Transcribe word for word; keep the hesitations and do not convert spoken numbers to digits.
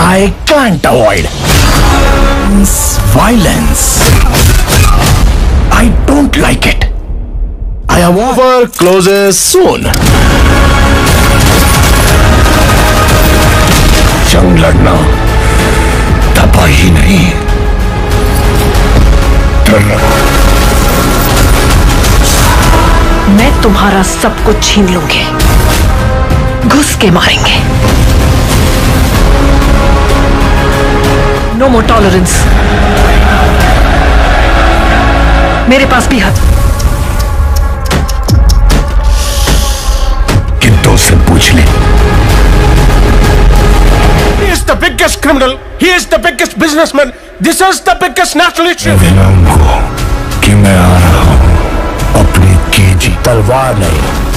I can't avoid violence. I don't like it. I avoid. Over closes soon. जंग लड़ना तबाही नहीं, डरना। मैं तुम्हारा सब कुछ छीन लूंगी, घुस के मारेंगे। No more tolerance. मेरे पास भी हद। किंतु से पूछ ले। He is the biggest criminal. He is the biggest businessman. This is the biggest national issue. मैं दिलाऊंगा कि मैं आ रहा हूं अपनी केजी तलवार नहीं,